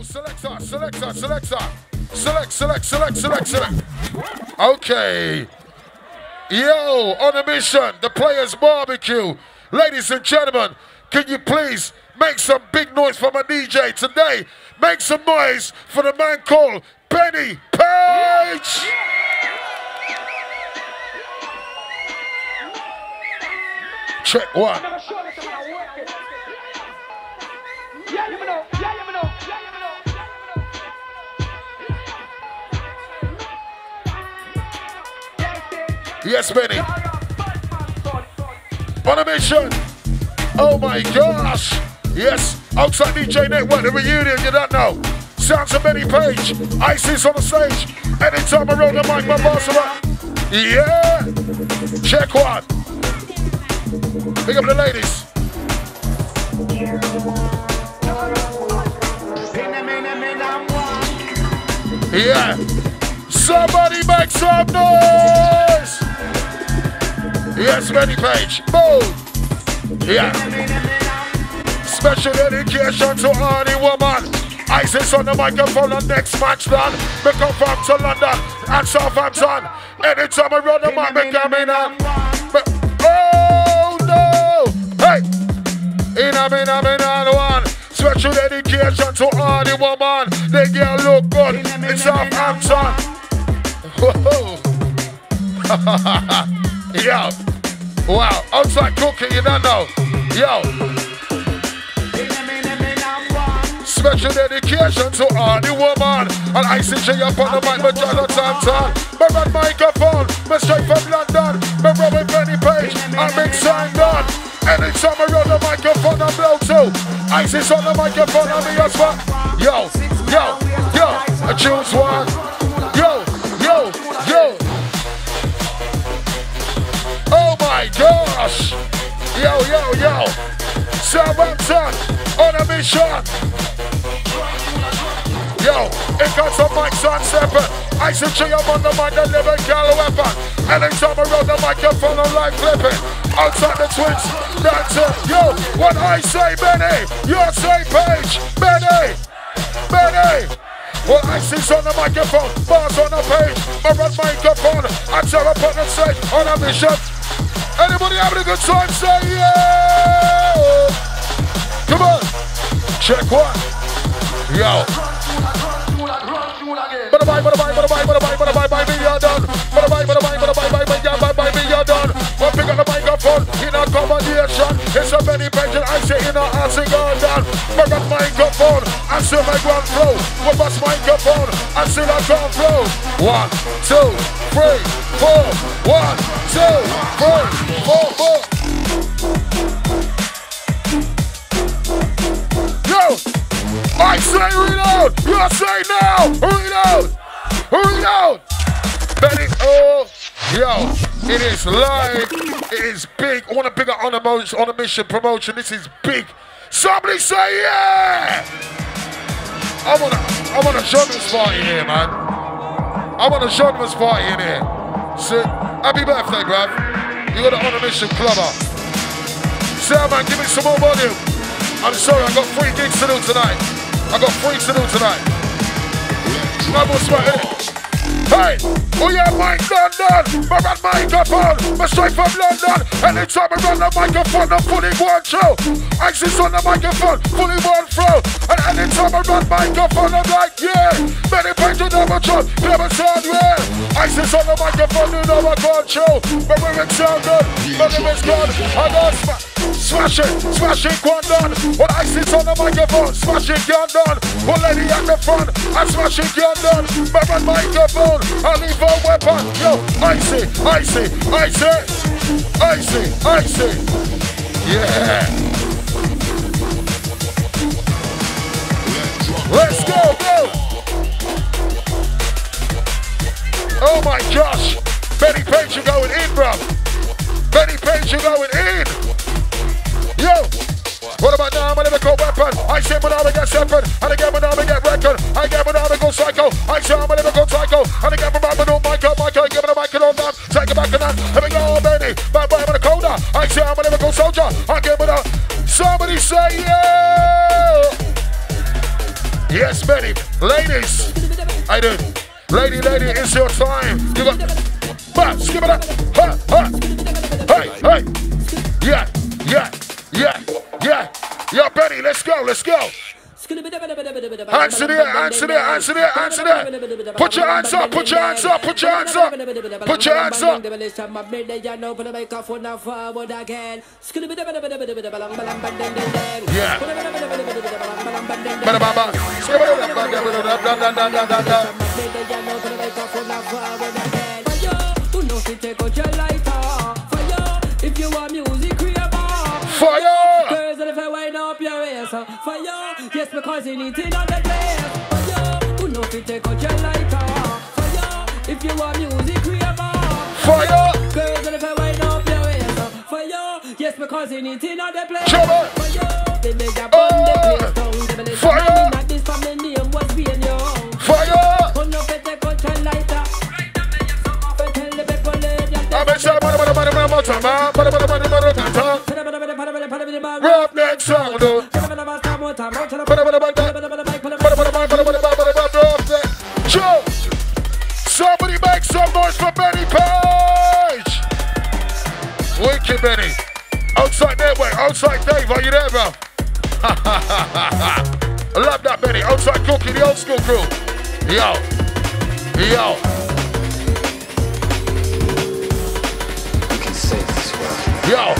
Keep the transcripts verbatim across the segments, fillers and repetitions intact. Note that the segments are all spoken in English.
Yo, selector, selector, selector. Select, select, select, select, select. Okay. Yo, on a mission, the Players Barbecue. Ladies and gentlemen, can you please make some big noise for my D J today? Make some noise for the man called Benny Page. Check one. Yes, Benny. On a mission. Oh my gosh. Yes. Outside D J Network, the reunion, you don't know. Sounds of Benny Page. Isis on the stage. Anytime I roll the mic, my boss around. Yeah. Check one. Big up the ladies. Yeah. Somebody make some noise. Yes, Benny Page. Boom. Yeah. Special dedication to any woman. Isis on the microphone on next match done. Me come from to London and Southampton. Anytime I run the mic, me coming up. Oh no! Hey! In a min a min on one. Special dedication to all the woman. They girl look good in Southampton. Whoa! Yo! Wow! Outside cooking, you don't know. Yo! Special dedication to all the woman. And I see you up on the mic, but you're not time. Me run microphone, me straight from London. Me run with Benny Page, I make sign done. Anytime I run the microphone, I blow too. Isis on the microphone, I be a spot. Yo, yo, yo, I choose one. Yo, yo, yo. Oh my gosh. Yo, yo, yo. Southampton on a mission. Yo, it got some mics on separate. I said, G, I'm on the mic, the living gal weapon. Anytime I roll the microphone, I'm like flipping. Outside the twins, that's it. Yo, what I say, Benny, you say Page. Benny, Benny. Well, I see on the microphone, bars on the page. I run microphone, I tear up on the stage on a mission. Anybody having a good time, say yeah. Come on, check one. Yo. Bada bye, bada bye, bada bye, bada bye, bada bye, bye, me you're done. Bada bye, bada bye, bada bye, bye, bye, yeah, bye, bye, me you're done. One pick on the microphone in a conversation. It's a Benny Page and I say in a answer garden. Bring up microphone and still my ground flow. With us microphone and still I ground flow. One, two, three, four. One, two, three, four, four. Yo! I say reload! You say now! Reload! Reload! Benny, oh, yo, it is live. It is big. I want to big up on a, on a mission promotion. This is big. Somebody say yeah! I want to I want a genres party here, man. I want a genres party in here. So, happy birthday, bruv. You got an on a mission clubber. Say, man, give me some more volume. I'm sorry, I got three gigs to do tonight. I got three to do tonight. No more sweat, innit? Hey, oh yeah, mic London. I run microphone, I'm straight from London. Anytime I run the microphone, I'm fully one show. Isis on the microphone, fully one throw. And anytime I run microphone, I'm like, yeah. Benny Page to double shot, never sound yeah. Isis on the microphone, you know I can't show. But when it sound good, but if it's good, I got smash. Smash it, smash it, one done. When I sit on the microphone, smash it, gun done. One lady at the front, I smash it, gun done. But my microphone, I leave a weapon. Yo, I see, I see, I see, I see, I see. Yeah. Let's go, go. Oh my gosh. Benny Page, you're going in, bro. Benny Page, you're going in. Yo, what about now? I'm a lyrical weapon. I say when I get separate, and again when I get record. I get when I go psycho. I say I'm a lyrical psycho, and again when I go Michael, Michael, give me the mic on down. Take it back and down. Here we go, Benny. Bad boy, I'm a coda. I say I'm a lyrical soldier. I give it up. Somebody say yeah. Yes, Benny. Ladies. I do. Lady, lady, it's your time. You got. Bah, skip it up. Ha, ha. Hey, hey. Yeah, yeah, yeah, yeah. Yeah, Benny, let's go, let's go. Hands in the air, hands in the air, hands in the air, hands in the air. Put your hands up, put your hands up, put your hands up. Put your hands up. Yeah. If you want music, fire! Girls, if I wind up your ass, fire! Yes, because you need to know the place. Fire! Who know if you take out your lighter? Fire! If you want music, fire! Girls, if I wind up your ass, fire! Yes, because you need to know the place. Fire! They make a bomb, they play down. Fire! This family name was being young. Fire! Who know if you take out your lighter? I'm a shot, but I'm a man, I'm a man, but I'm a man, I'm Rough neck sound, Joe, somebody make some noise for Benny Page. Wicked Benny. Outside network, outside Dave, are you there, bro? I love that Benny. Outside Cookie, the old school crew. Yo, yo. You can save this world. Yo.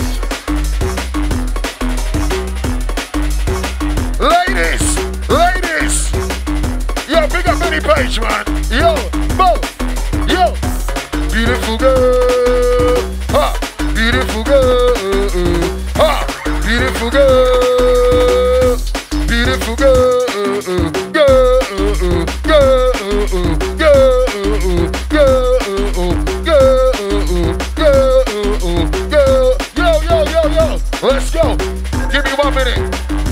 Ladies, ladies, yo, big up Benny Page, man. Yo, Bo, yo, beautiful girl, ha, beautiful girl, ha, beautiful girl, beautiful girl, girl, girl, girl, girl, girl, girl, yo, yo, yo, yo, let's go. Give me one minute.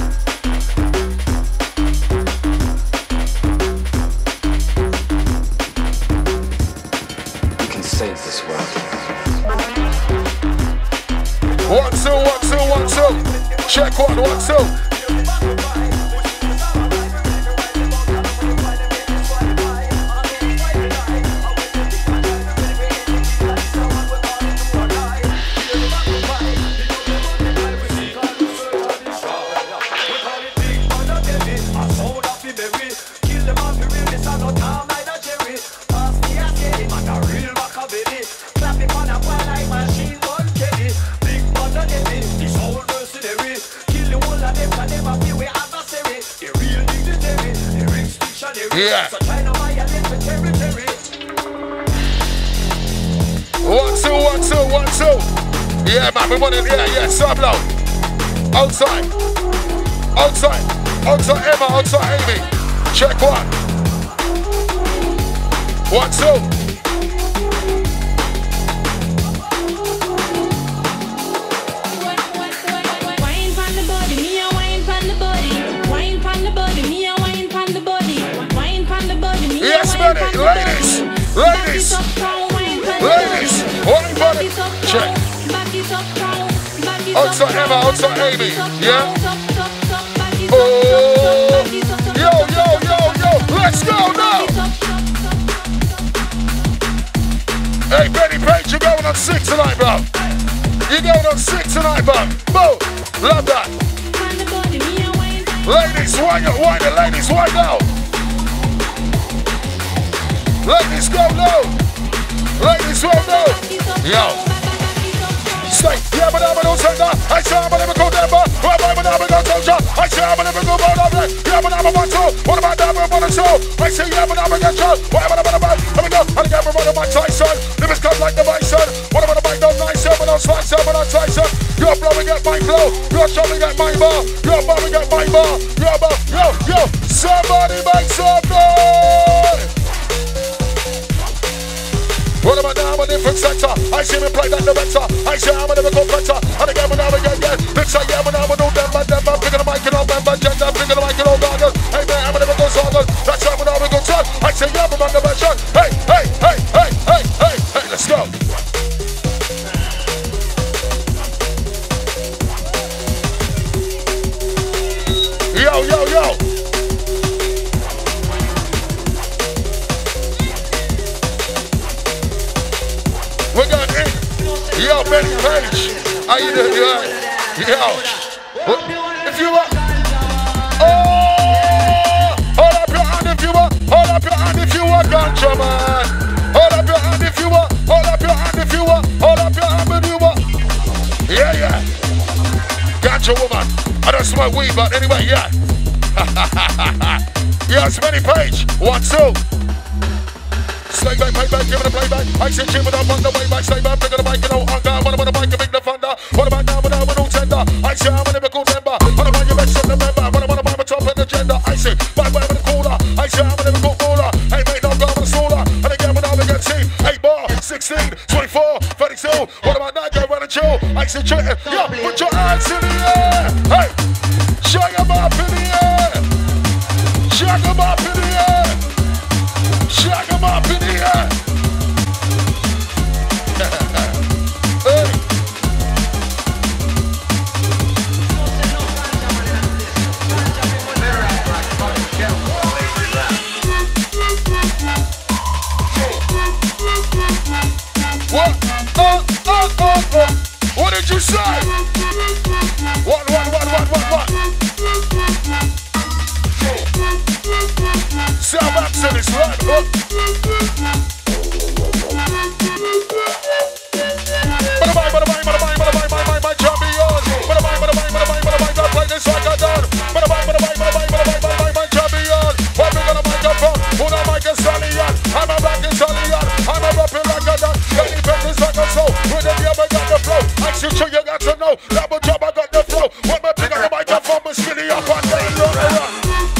One, two, one, two, one, two. Check one, one, two. Yeah. One, two, one, two, one, two. Yeah, man, we want it. Yeah, yeah, sub low. Outside. Outside. Outside Emma, outside Amy. Check one. One, two. Wine from the body, me a wine from the body. Wine from the body, me a wine from the body. Yes, buddy, ladies, ladies, ladies, wine body, check. Outside Emma, outside Amy, yeah. Oh, yo, yo, yo, yo, let's go now. Hey, Benny Page, you're going on six tonight, bro. You're going on six tonight, bro. Bro, love that. Ladies, wine it, wine it, ladies, wine out. Ladies, go low. Ladies, go low. Yo. Stay. Yeah, but I'm going to say that. I say I'm going to go there, but I'm going to go to I say I'm going to go down there. Yeah, but I'm going to What about that? I'm going to I say, yeah, but I'm going to go. What about that? Let me go. I'm going to go to my Tyson. Livers come like the bison. What about the bike? Don't nice, but I'm slice, but I'm Tyson. You're blowing at my flow. You're showing at my bar. You're blowing at my bar. You're bar. Yo, yo. Somebody make some noise. What about now? I'm a different sector. I see me play like the better. I say I'm a lyrical better. And again, when I'm again, yeah. Let's say, yeah, when I'm a new member, member. Picking the mic and all member, gender. Picking the mic and all garden. Hey, man, I'm a lyrical sorghum. That's how when I'm a good son. I say, yeah, I'm on the version. Hey, hey, hey, hey, hey, hey, hey, let's go. Yo, yo, yo. How you doing? You alright? Yo. If you were. Oh! Hold up your hand if you were. Hold up your hand if you were ganja man. Hold up your hand if you were. Hold up your hand if you were. Hold up your hand if you were. Yeah, yeah. Ganja woman. I don't smoke weed, but anyway, yeah. Yeah, it's many page. One, two. Stay back, play back, give it a playback. I see Jim with up on the way back. Stay back, pick up the mic, you know, on down. What about the mic, you make the thunder? What about now, what about the tender? I see I'm a lyrical member. What about you, make some member? What about my top in the agenda? I see, my way with the cooler. I see I'm a lyrical cooler. Hey, mate, no, go with the solar. And again, when I begin to see, eight bar, sixteen, twenty-four, thirty-two. What about that, go run and chill? I see chill. Yo, put your hands in the air. Hey, shake them up in the air. Shake them up in the air. Shake them up in the air. Hey. What? Oh, oh, oh, oh. What did you say? What, what, what, what, what, what? South accent is right, huh? Bada bye, bada bye, bada bye, bada bye, bada bye, bye, champion. Bada bye, bada bye, bada bye, bada bye, don't play this like I done. Bada bye, bada bye, bada bye, bada bye, bada bye, bye, champion. Where we gonna mic up from? Who the mic is Stallion? I'm a black Stallion. I'm a rapping like I done. Any business like a soul. With the ever got the flow. I should show you got to know. Double job, I got the flow. When we pick up the mic up from, skinny up and down, down, down.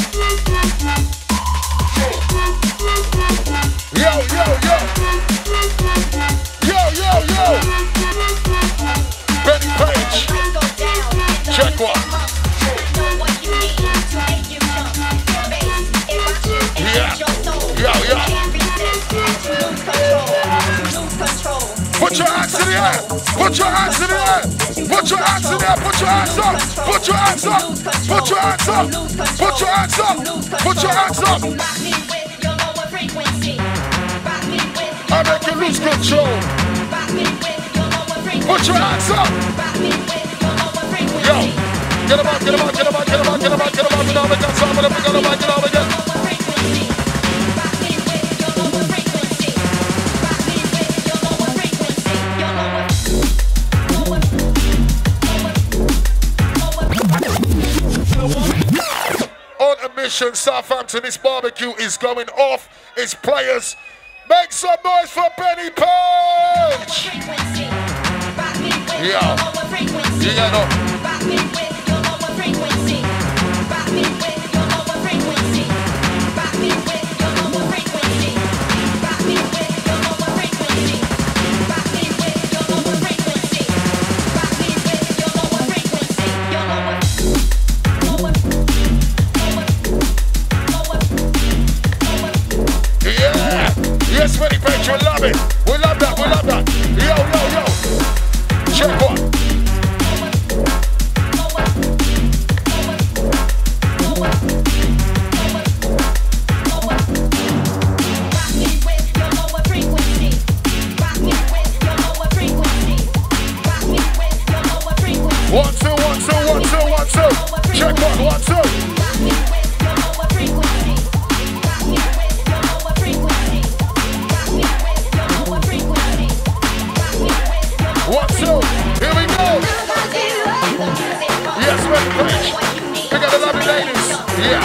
Yo, yo, yo. Yo, yo, yo. Benny Page. Check one. Yeah. Yo, yo. Put your hands in the air. Put your hands in the air. Put your hands in the air. Put your hands up. Put your hands up. Put your hands up. Put your hands up. Put your hands up. I make you lose control. Put your hands up. Yo, get him out, get him out, get him out, get him out, get him out, get him out. We know we got some of them. We got him out, get him out again. On a mission, Southampton. This barbecue is going off. It's players. Make some noise for Benny Page! Yo, you got up. Yes, Benny Page, we love it. We love that, we love that. Yo, yo, yo. Check one. One, two, one, two, one, two, one, two. Check one, one, two. One, two, here we go. Yes, Benny Page. We got a lot of ladies. Yeah.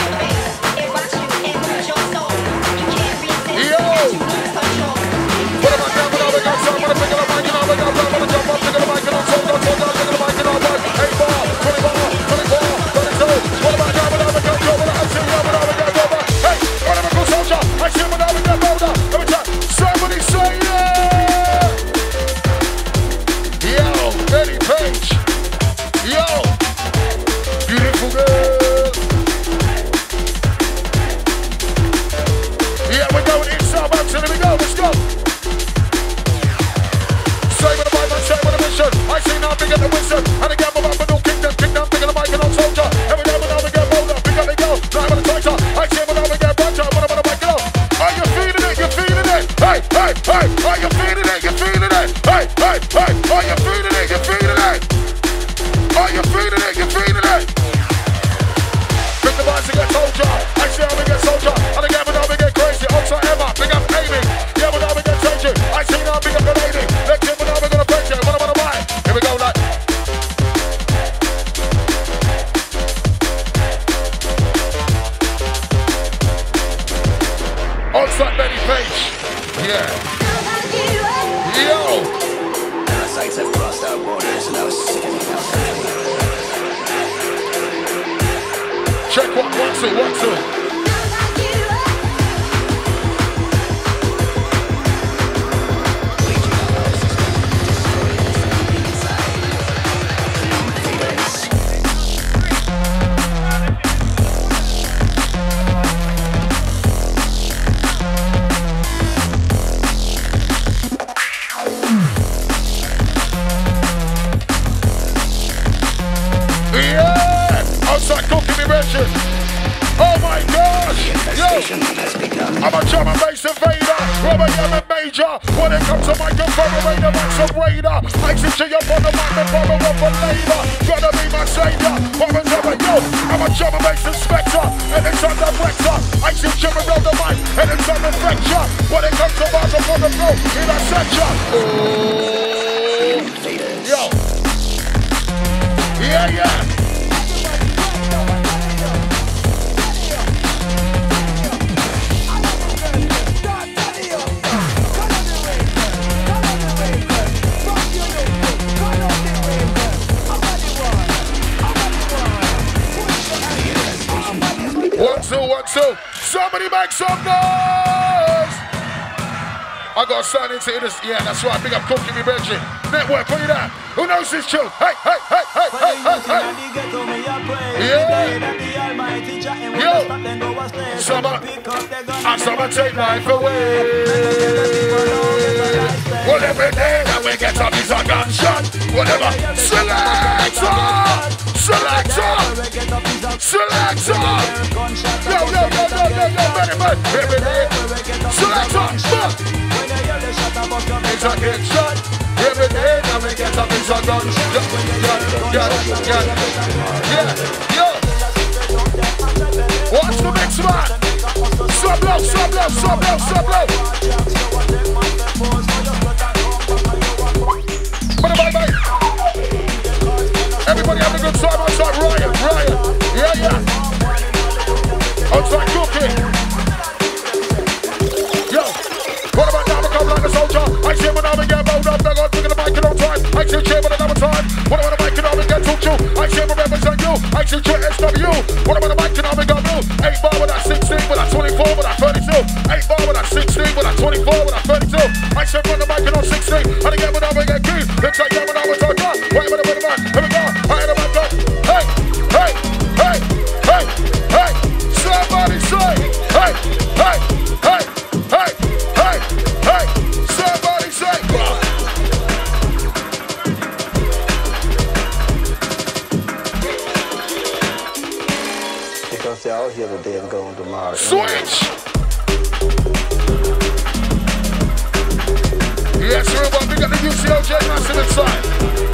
Yo. Put them on down, put them on down, put them on pick it up, pick it up, pick it up, put it jump up, pick it up, pick it up, so down, so down, pick it up, pick it up, eight ball, twenty ball, twenty-four, thirty-two. Put them on down, put them on down, put them on down, I see you, put them on down, put them on. Hey, what am I going to soldier? I see you, put them on down, put them on down. Every time, somebody say yeah. Yo, Benny Page. Yo, beautiful girl. What's it? What's it? Oh my gosh! Yo! I'm a drum and bass invader, Robert Yemen Major. When it comes to microphone, Raider, Max and Raider. I see you up on the mic and borrow up for labour. Gotta be my savior, Robert Yemen, yo! I'm a drum and bass inspector, and it's on the rector. I see you around the mic, and it's on the fracture. When it comes to bars up on the floor, in a sector. Oh! Yo! Yeah, yeah! One, two, one, two. Somebody make some noise! I got to sign into this. Yeah, that's right. Big up Cookie Me Reggie. Network, where you at? Who knows this tune? Hey, hey, hey, hey, hey, hey, hey. Yeah. Yo. Summer. And summer take life away. Well, every day that we get up is a gunshot. Whatever. Selector! Selector! Selector! Yo, yo, yo, yo, yo, yo, man, man. Every day. Selector! Fuck! It's a get shot. Every day that we get up is a gunshot. Yeah, yeah, yeah, yeah, yo. What's the next man? Sub low, sub low, sub low, sub low. Bye, bye, bye. Everybody having a good time outside. Ryan, Ryan. Yeah, yeah. Outside cooking. Yo. What about now? Become like a soldier. I see when I get bold up. They're going to the mic in on time. I see chair with another time. What about the mic and I get talk to? I see when represent you. I see chair S W. What about the mic and I get blue? eight bar with that sixteen, with that twenty-four, with that thirty-two. eight bar with that sixteen, with that twenty-four, with that thirty-two. I see when the mic and on sixteen. And again when I get key. Looks like yeah when I was on top. Wait a minute, wait a minute. Here we go. I had a man go. Hey, hey, hey, hey, hey. Somebody say, hey, hey, hey, hey, hey, hey. Somebody say, wow. Because they're all here today and going tomorrow. Switch! Yes, Ruben, we got the U C O J massive inside.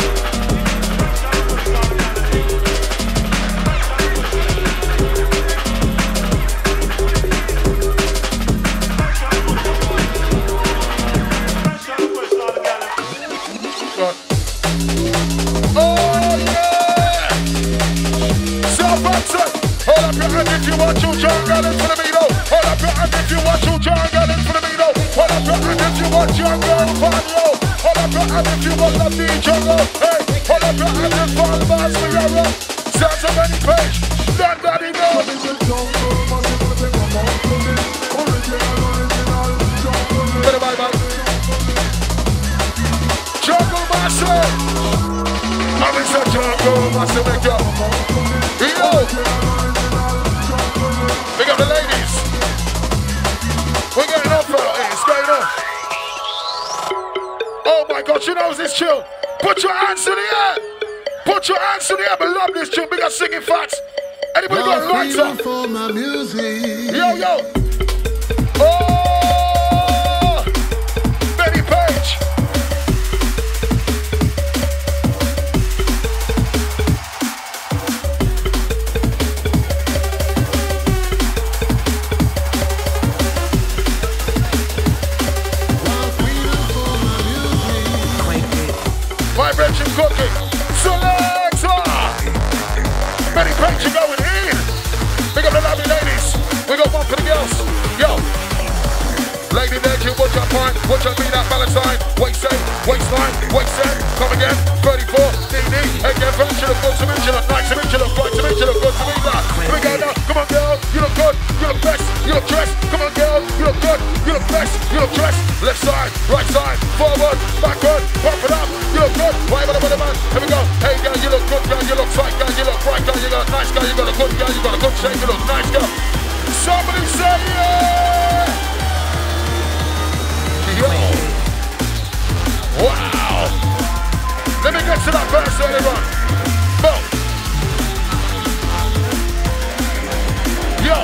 Oh, yeah! Southampton! Hold up your hand if you want to, John Gallon for the Mino. Hold up your hand if you want to, John Gallon for the Mino. Hold up your hand if you want John Gallon for the Mino. Hold up your hand if you want the D Jungle. Hey, hold up your hand if all the bars for your rock. Sounds of any page, none that he knows. Bye bye. Jungle Master. I'm in such Jungle Master, make up. Yo. We got the ladies. We're getting off out here. It's going on. Oh my God, you know this chill. Put your hands in the air. Put your hands in the air. I love this chill. We got singing facts. Anybody got lights up? For my music. Yo, yo. Oh, Benny Page. Vibration cooking. Selector. Benny Page, you going in. Big up the lovely ladies. We got one for the girls. Yo. Lady Legend, what's your point? What's your be that Valentine? Waist say, waistline, waist set. Come again. thirty-four, D D. Again, from Chilla, good to me, Chilla, nice to me, Chilla, right to me, Chilla, good to me, that. We go now. Come on, girl. girl, you look tight girl, you look bright girl, you got a nice girl, you got a good girl, you got a good shape, you look nice girl. Somebody say yeah! Yo! Wow! Let me get to that verse, everyone. Boom! Yo!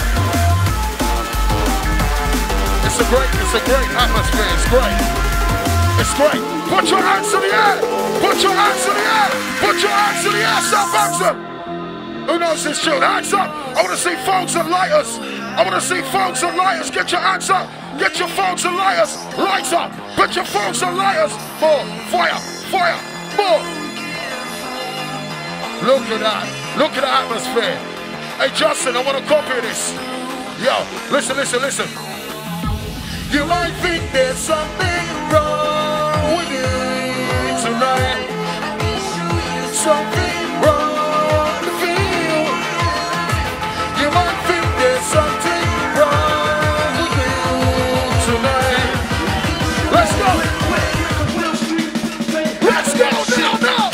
It's a great, it's a great atmosphere, it's great. It's great. Put your hands in the air! Put your hands in the air! Put your hands in the air, Southampton! Who knows this tune? Hands up! I want to see phones and lighters! I want to see phones and lighters! Get your hands up! Get your phones and lighters! Lights up! Put your phones and lighters! More! Fire! Fire! More! Look at that! Look at the atmosphere! Hey Justin, I want to copy this! Yo, listen, listen, listen! You might think there's something wrong with you tonight. Something wrong to feel. You might think there's something wrong with you tonight. Let's go. Let's go now, now.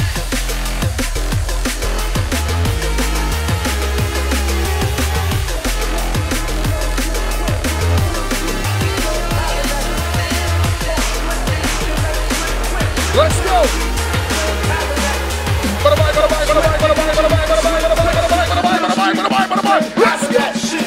Let's go! Bada bye, bada bye, bada bye, bada bye, bada bye, bada bye, bada bye, bada bye, bada bye, bada bye, bada bye, bada bye. Let's go!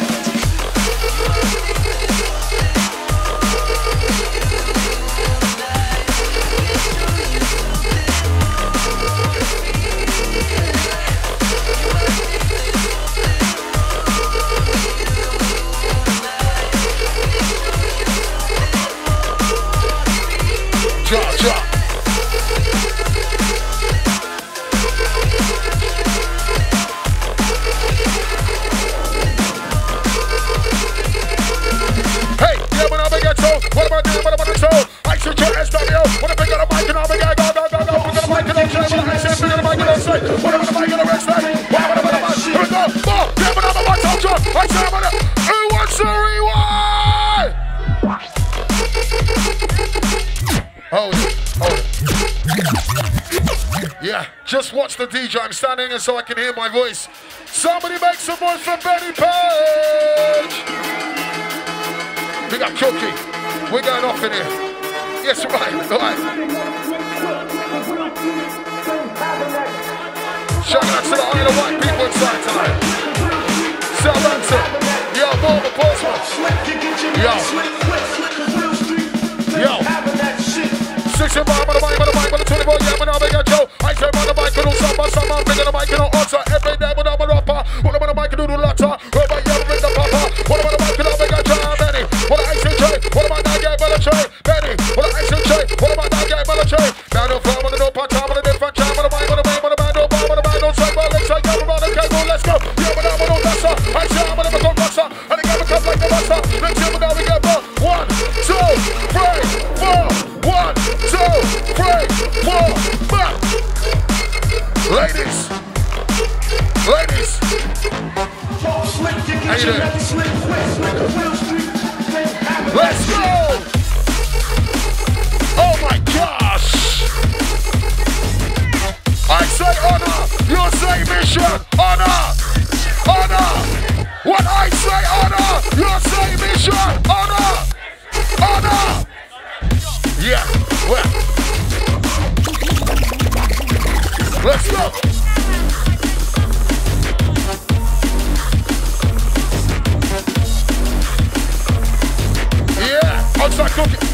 Drop, drop. What am I doing? What am I doing? I should your S W. What if I got a mic and I'll be go, go, go, go, go. We got a mic and I'll say, what I said, we got a mic and I'll say, what am I mic and I'll rest day? What am I mic? Here we go. More. Yeah, but I'm a one top job. I said, I'm gonna. Who wants to rewind? Hold it. Hold it. Yeah, just watch the D J. I'm standing here so I can hear my voice. Somebody make some noise for Benny Page. We got Cookie. We're going off in here. Yes, right, right. Shout out to the Isle of Wight people inside tonight. Southampton. Yo, more of a Portsmouth. Yo. Yo. Six and five on the mic, on the mic, on the twenty-four, yeah, but now they got Joe. I say on the mic, and also, but some man bigger the mic, and also every day, but I'm a rapper. What am I the mic, and do the latter? Robert, yeah, bring the papa. What am I the mic, and I got Joe, Benny? What am I say, Jay? What am I that guy, Belichick? Benny? What am I say, Jay? What am I that guy, Belichick? Now the farm on the no part time on the different time on the mic, on the mic, on the band, on the band, on the band, on the side, let's say, yeah, around the cable, let's go. Yeah, but I'm a no dancer. I say, I'm a never go dancer. And they got me come like the master. Let's see, but now we get more. One, two, three, four. One, two, three, four, five. Ladies, ladies, how you doing? Let's go! Oh my gosh! I say honor, you say mission, honor, honor. What I say honor, you say mission, honor, honor. Yeah, well, let's go. Yeah, outside cooking.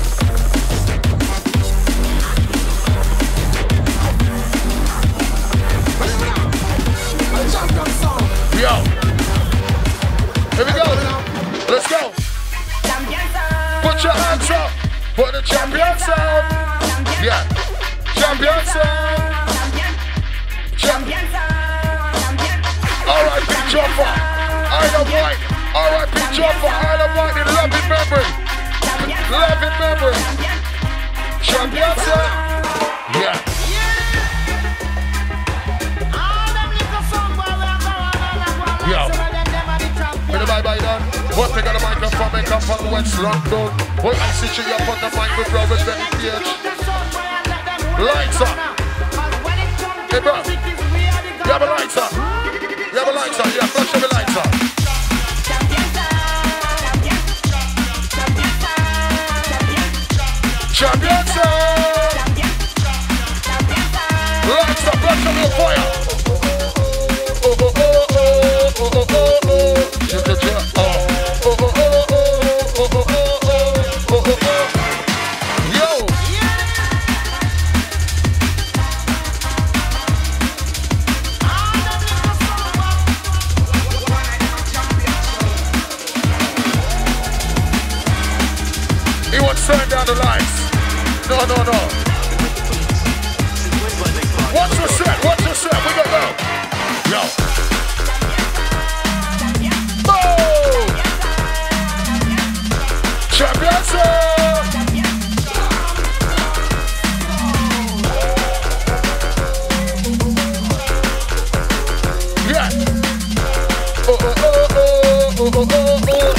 Yo, here we go. Let's go. Put your hands up. For the champions up. Yeah. Champions up. Champions up. R I P Joffa. Isle of Wight. R I P Joffa. Isle of Wight in loving memory. Loving memory. Champions up. Yeah. Yo. With the bye-bye done. What they got a microphone, make up from West London. What I see you up on the mic with Robert Benny Page. Lights up. Hey bro. You have a lighter. You have a lighter. Yeah, flash your lighter. Champion sound. Lights up, flash on your fire. Oh, oh, oh, oh, oh, oh, oh, oh. Just a jet. Oh, oh, oh, oh, oh, oh, oh, oh, oh, oh. Yo. He wants to turn down the lights. No, no, no. What's the set? What's the set? We gotta go. Yo. Boom! Champion sound. Yeah. Oh, oh, oh, oh, oh, oh, oh, oh.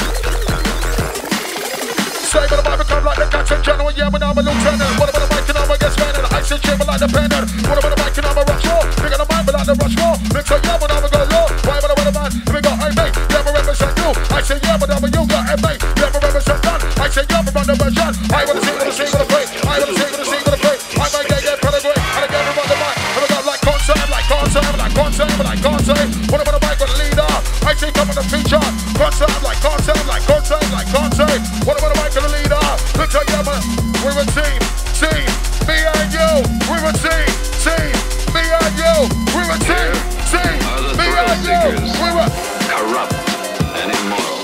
Say, but I become like the Captain General, yeah, but I'm a lieutenant. What about the mic and I'm a guest man? And I say, chip like the pendant. What about the mic and I'm a rush war? Bigger the mic, but like the rush war. Mix up, yeah, but I'm a go low. Why, but I'm a man? We go, hey, mate, never represent you. I say, yeah, but I'm a you, got hey, mate, never represent none. I say, yeah, but I'm the version. I want to sing, want to sing, want to play. I want to sing, want to sing, want to play. I might get, get, pedigree. And I get everyone the mic. And I got like concert, like concert, like concert, like concert. What about the mic with the leader? I say, come on the feature. Concert, like concert, like concert, like concert. What about the mic with the leader? Look at you, man. We're a team, team, me and you. We're a team, team, me and you. We're a team, team, me and you. We're a corrupt and immoral.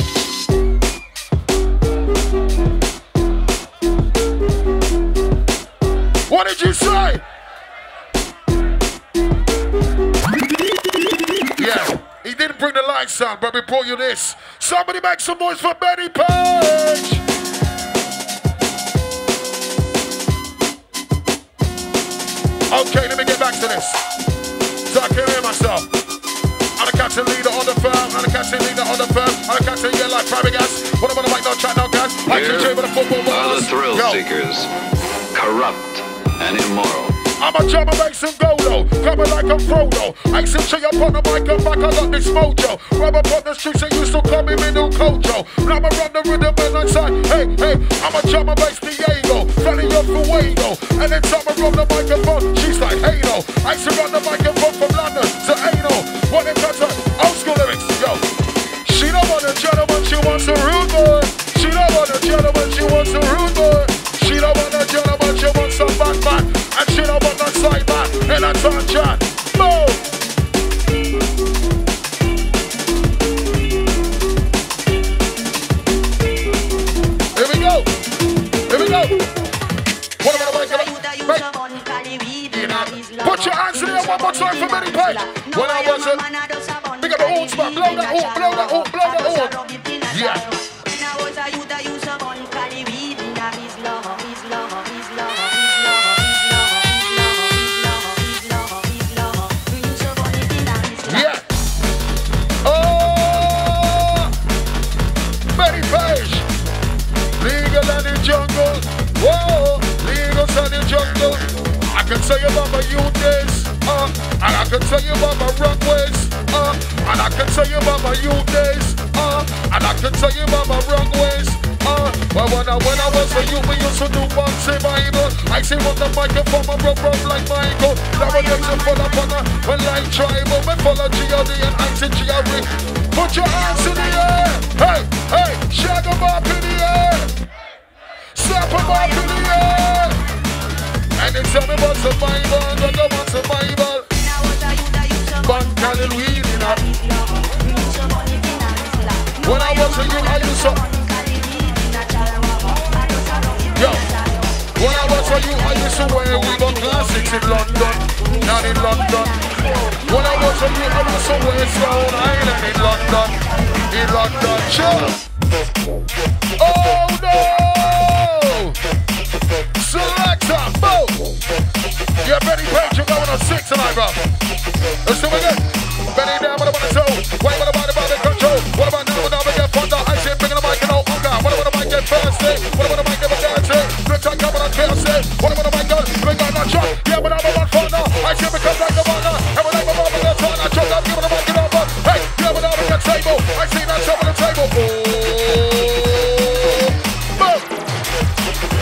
What did you say? Yeah, he didn't bring the lights on, but we brought you this. Somebody make some noise for Benny Page. Okay, let me get back to this. So I can hear myself. I'm the captain leader on the firm. I'm the captain leader on the firm. I'm the captain, yeah, like private gas. What about the mic, no chat, no gas? I can cheer with the football All ballers. the thrill Yo. seekers, corrupt and immoral. I'm a drummer, make some go-lo. Coming like a Frodo. I used to chill up on the mic and back, I got this mojo. Rub up on the streets, they used to call me Middle Kojo. Now I run the rhythm and I say, hey, hey, I'm a drummer, bass Diego. Funny up for Fuego. And then time I run the microphone, she's like, hey, no. I used to run the microphone from London to Ano. What it comes to old school lyrics, yo. She don't want a gentleman, she wants a rude boy. She don't want a gentleman, she wants a rude boy. She don't want a gentleman, she wants a bad man. And she don't want that side man and a turn chat. Boom! Here we go. Here we go. What am I making? Right. Put your hands in the air one more time for Benny Page. When I was a... Big up the horns, man. Blow that horn, blow that horn, blow that horn. Yeah. Jungle, whoa, legal in the jungle. I can tell you about my youth days, uh, and I can tell you about my runways, uh, and I can tell you about my youth days, uh, and I can tell you about my runways, uh. Well, when I when I was a youth, we used to do one survival. I say what the microphone, I rub rub like Michael. Nowadays I fall up on a when like tribal, we follow G O D and anti-G R E. Put your hands in the air, hey, hey, shag 'em up in the air. Slap 'em up in the air. And they tell me about survival, don't go on survival. But Cali weed in up. When I was a youth, I used to. Yo, when I was a youth, I used to wear Reebok classics in London, not in London. When I was a youth, I used to wear Stone Island in London, in London. Chill. Oh no! Selector, boom! Yeah, Benny Page, you're going on six tonight, bro. Let's do it again. Benny down, what about the toe? Wait, what about the body control? What about now, now we get fun? I say, bringing the mic and all hunger. What about the mic get thirsty? What about the mic get dirty? Look like I'm on Kelsey. What about the mic gun? We got that shot. Yeah, but I'm a one for now. I say, because like the runner. And when I'm a runner, we get fun. I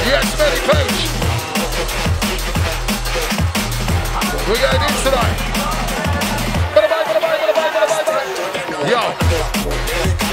Yes, Smelly Page. We're getting in tonight. Bye-bye, bye-bye, bye-bye, bye-bye, bye-bye. Yo.